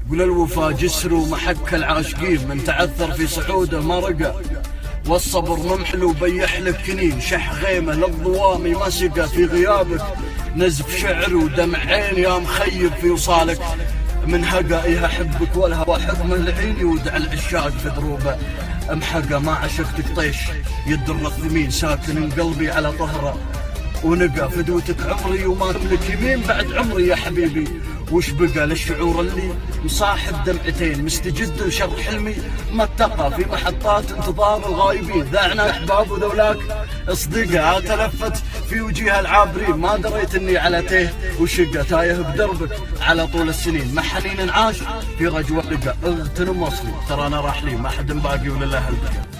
قل الوفا جسر ومحك العاشقين، من تعثر في صعوده ما رقى، والصبر ممحل وبيح لك كنين، شح غيمه للظوامي ما سقى في غيابك، نزف شعر ودمع عين يا مخيب في وصالك، من هقائها حبك والهوى حكمه لعيني، ودع العشاق في دروبه امحقه، ما عشقتك طيش يد الرثمين، ساكن قلبي على طهره ونقى، فدوتك عمري وما تملك يمين بعد عمري يا حبيبي، وش بقى للشعور اللي مصاحب دمعتين، مستجد لشر حلمي ما اتقى في محطات انتظار الغايبين، ذاعنا احباب وذولاك اصدقاء تلفت في وجيه العابرين، ما دريت اني على تيه وشقة تايه بدربك على طول السنين، مع حنين عاش في رجوة لقى اغتنم وصلي، ترى انا راح لي ما حد باقي ولله البقى.